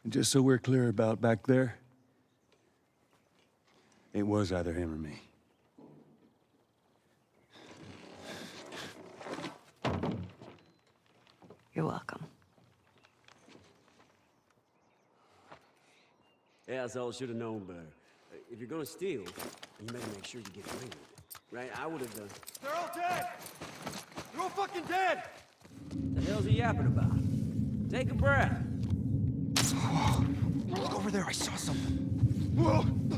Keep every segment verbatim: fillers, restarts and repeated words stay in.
And just so we're clear about back there, it was either him or me. You're welcome. Yeah, that's all I should have known better. Uh, If you're gonna steal, you better make sure you get away with it. Right? I would have done. They're all dead! They're all fucking dead! The hell's he yapping about? Take a breath. Look over there, I saw something. Whoa!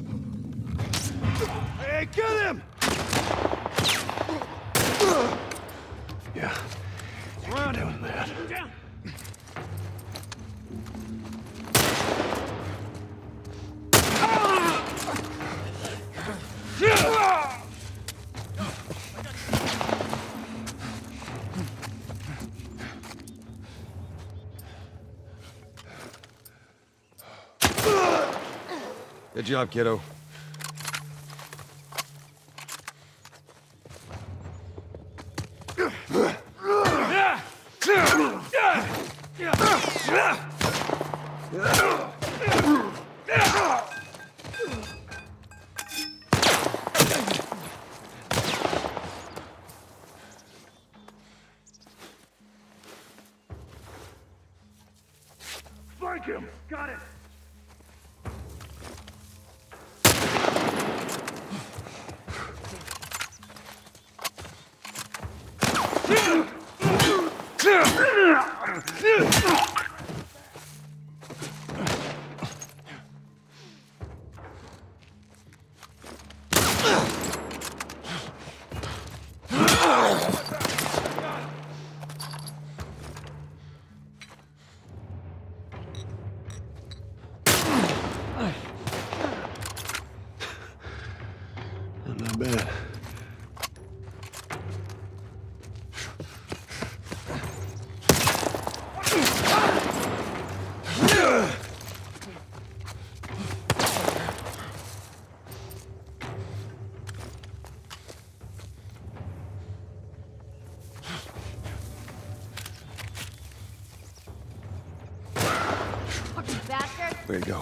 Hey, get him! Yeah. Run Doing that. Down. Good job, kiddo. Flank him! Got it! Not bad. Fucking bastard! Way to go.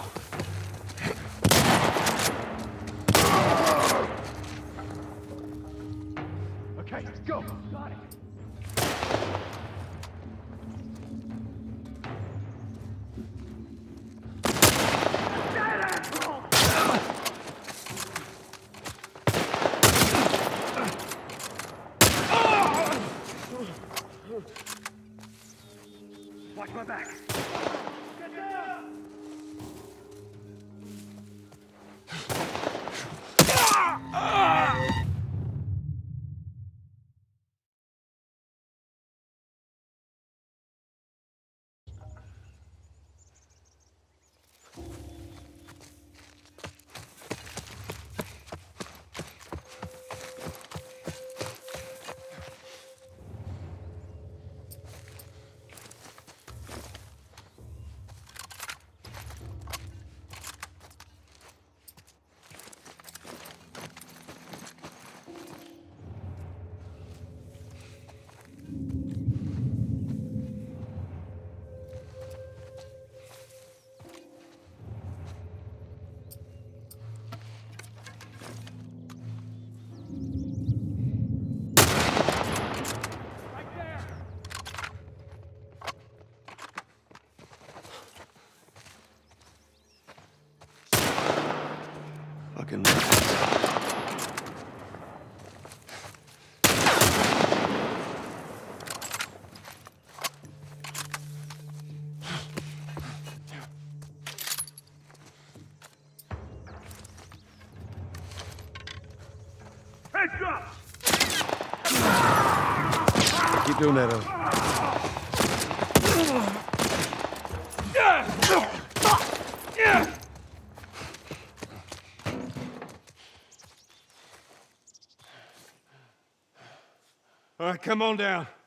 Okay, go! Got it! Watch my back! Get down! Fucking. Heads up! Keep doing that, uh. All right, come on down.